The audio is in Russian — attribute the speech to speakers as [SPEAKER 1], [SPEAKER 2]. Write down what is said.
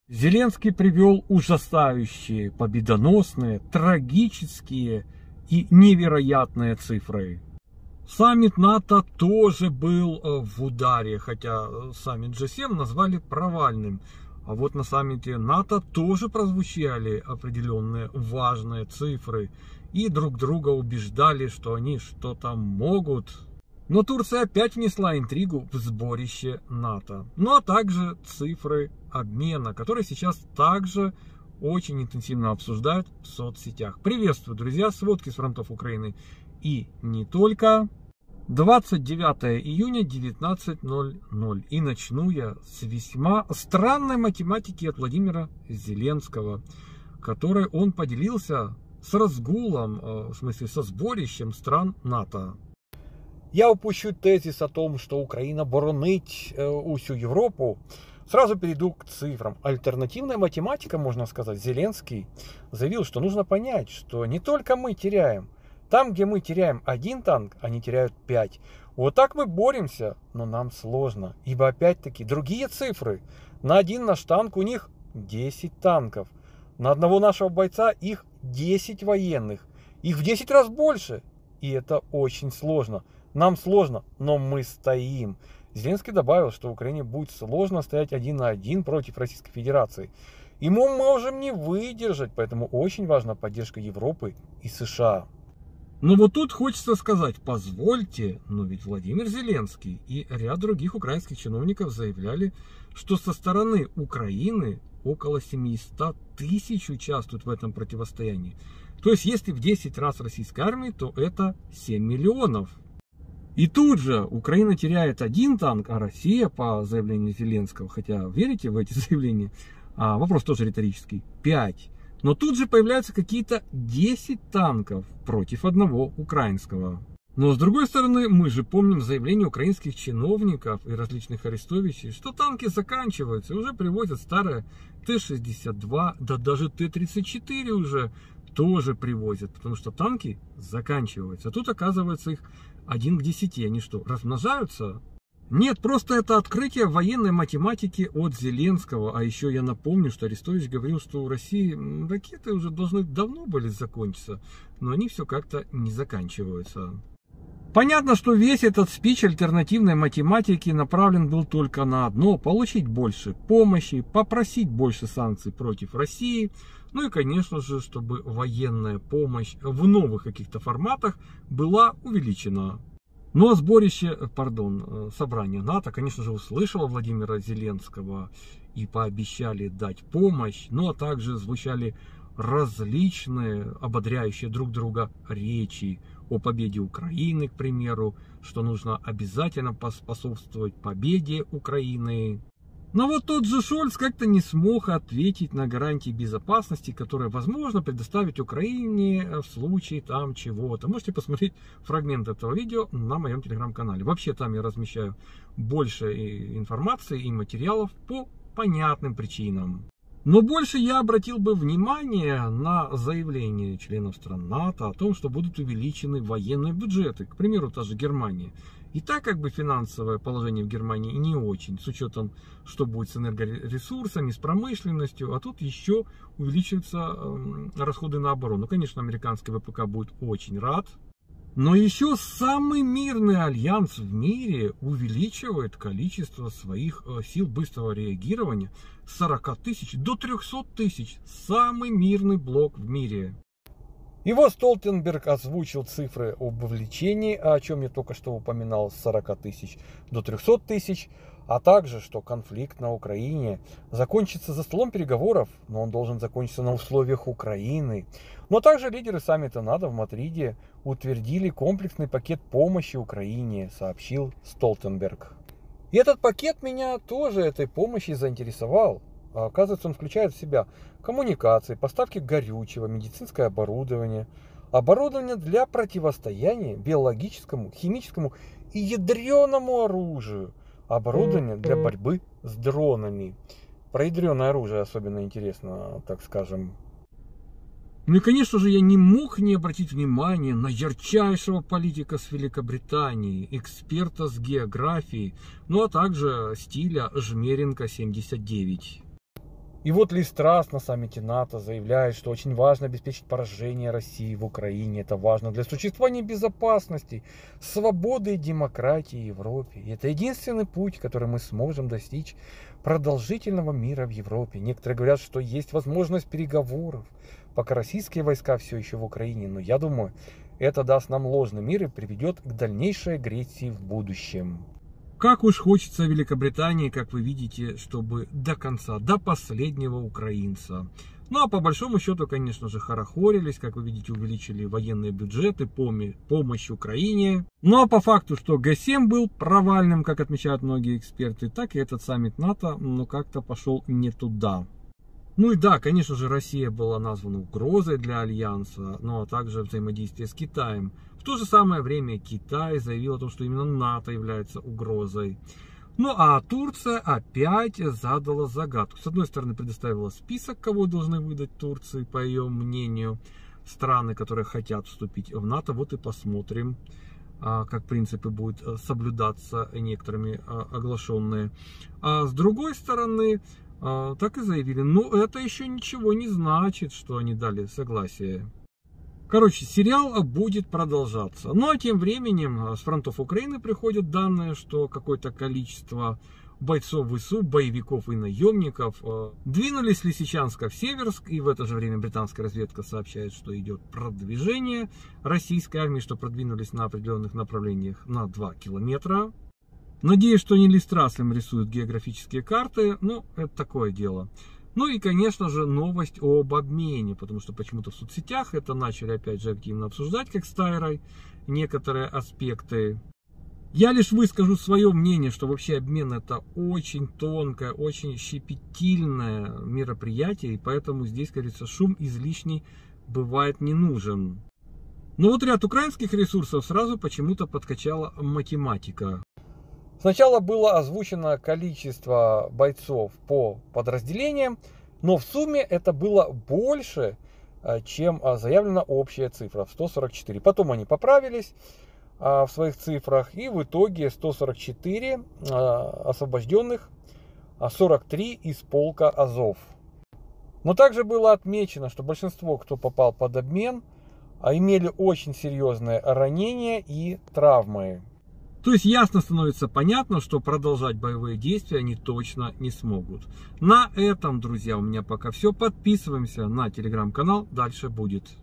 [SPEAKER 1] Зеленский привел ужасающие, победоносные, трагические и невероятные цифры. Саммит НАТО тоже был в ударе, хотя саммит G7 назвали провальным. А вот на саммите НАТО тоже прозвучали определенные важные цифры. И друг друга убеждали, что они что-то могут. Но Турция опять внесла интригу в сборище НАТО. Ну а также цифры обмена, которые сейчас также очень интенсивно обсуждают в соцсетях. Приветствую, друзья, сводки с фронтов Украины и не только. 29 июня 19:00. И начну я с весьма странной математики от Владимира Зеленского, которой он поделился с разгулом, в смысле со сборищем стран НАТО. Я упущу тезис о том, что Украина боронить усю Европу. Сразу перейду к цифрам. Альтернативная математика, можно сказать. Зеленский заявил, что нужно понять, что не только мы теряем. Там, где мы теряем 1 танк, они теряют 5. Вот так мы боремся, но нам сложно. Ибо опять-таки другие цифры. На 1 наш танк у них 10 танков. На одного нашего бойца их 10 военных. Их в 10 раз больше. И это очень сложно. Нам сложно, но мы стоим. Зеленский добавил, что Украине будет сложно стоять 1 на 1 против Российской Федерации. И мы можем не выдержать, поэтому очень важна поддержка Европы и США. Но вот тут хочется сказать, позвольте, но ведь Владимир Зеленский и ряд других украинских чиновников заявляли, что со стороны Украины около 700 тысяч участвуют в этом противостоянии. То есть, если в 10 раз российской армии, то это 7 миллионов. И тут же Украина теряет 1 танк, а Россия, по заявлению Зеленского, хотя верите в эти заявления, вопрос тоже риторический, 5. Но тут же появляются какие-то 10 танков против одного украинского. Но с другой стороны, мы же помним заявления украинских чиновников и различных арестовичей, что танки заканчиваются и уже привозят старые Т-62, да даже Т-34 уже тоже привозят, потому что танки заканчиваются. А тут оказывается их 1 к 10. Они что, размножаются? Нет, просто это открытие военной математики от Зеленского. А еще я напомню, что Арестович говорил, что у России ракеты уже должны давно были закончиться, но они все как-то не заканчиваются. Понятно, что весь этот спич альтернативной математики направлен был только на одно: получить больше помощи, попросить больше санкций против России, ну и, конечно же, чтобы военная помощь в новых каких-то форматах была увеличена. Ну а собрание НАТО, конечно же, услышало Владимира Зеленского и пообещали дать помощь, ну а также звучали различные ободряющие друг друга речи о победе Украины, к примеру, что нужно обязательно поспособствовать победе Украины. Но вот тот же Шольц как-то не смог ответить на гарантии безопасности, которые возможно предоставить Украине в случае там чего-то. Можете посмотреть фрагмент этого видео на моем телеграм-канале. Вообще там я размещаю больше информации и материалов по понятным причинам. Но больше я обратил бы внимание на заявление членов стран НАТО о том, что будут увеличены военные бюджеты. К примеру, та же Германия. И так как бы финансовое положение в Германии не очень, с учетом, что будет с энергоресурсами, с промышленностью, а тут еще увеличиваются расходы на оборону. Конечно, американский ВПК будет очень рад. Но еще самый мирный альянс в мире увеличивает количество своих сил быстрого реагирования с 40 тысяч до 300 тысяч. Самый мирный блок в мире. И вот Столтенберг озвучил цифры об увеличении, о чем я только что упоминал, с 40 тысяч до 300 тысяч, а также, что конфликт на Украине закончится за столом переговоров, но он должен закончиться на условиях Украины. Но также лидеры саммита НАТО в Мадриде утвердили комплексный пакет помощи Украине, сообщил Столтенберг. И этот пакет меня тоже этой помощи заинтересовал. Оказывается, он включает в себя коммуникации, поставки горючего, медицинское оборудование, оборудование для противостояния биологическому, химическому и ядреному оружию, оборудование для борьбы с дронами. Про ядреное оружие особенно интересно, так скажем. Ну и, конечно же, я не мог не обратить внимание на ярчайшего политика с Великобритании, эксперта с географии, ну а также стиля Жмеренко 79. И вот Ли Страс на саммите НАТО заявляет, что очень важно обеспечить поражение России в Украине. Это важно для существования безопасности, свободы и демократии в Европе. И это единственный путь, который мы сможем достичь продолжительного мира в Европе. Некоторые говорят, что есть возможность переговоров, пока российские войска все еще в Украине. Но я думаю, это даст нам ложный мир и приведет к дальнейшей агрессии в будущем. Как уж хочется Великобритании, как вы видите, чтобы до конца, до последнего украинца. Ну а по большому счету, конечно же, хорохорились, как вы видите, увеличили военные бюджеты, помощь Украине. Ну а по факту, что Г7 был провальным, как отмечают многие эксперты, так и этот саммит НАТО, ну как-то пошел не туда. Ну и да, конечно же, Россия была названа угрозой для Альянса, ну а также взаимодействие с Китаем. В то же самое время Китай заявил о том, что именно НАТО является угрозой. Ну а Турция опять задала загадку. С одной стороны, предоставила список, кого должны выдать Турции, по ее мнению, страны, которые хотят вступить в НАТО. Вот и посмотрим, как принципы будут соблюдаться некоторыми оглашенные. А с другой стороны, так и заявили, но это еще ничего не значит, что они дали согласие. Короче, сериал будет продолжаться. Ну а тем временем с фронтов Украины приходят данные, что какое-то количество бойцов ВСУ, боевиков и наемников двинулись с Лисичанска в Северск. И в это же время британская разведка сообщает, что идет продвижение российской армии, что продвинулись на определенных направлениях на 2 километра. Надеюсь, что не Ли Страс им рисуют географические карты, но это такое дело. Ну и, конечно же, новость об обмене, потому что почему-то в соцсетях это начали опять же активно обсуждать, как с Тайрой, некоторые аспекты. Я лишь выскажу свое мнение, что вообще обмен это очень тонкое, очень щепетильное мероприятие, и поэтому здесь, говорится, шум излишний бывает не нужен. Но вот ряд украинских ресурсов сразу почему-то подкачала математика. Сначала было озвучено количество бойцов по подразделениям, но в сумме это было больше, чем заявлена общая цифра в 144. Потом они поправились в своих цифрах, и в итоге 144 освобожденных, 43 из полка Азов. Но также было отмечено, что большинство, кто попал под обмен, имели очень серьезные ранения и травмы. То есть ясно становится понятно, что продолжать боевые действия они точно не смогут. На этом, друзья, у меня пока все. Подписываемся на телеграм-канал, дальше будет.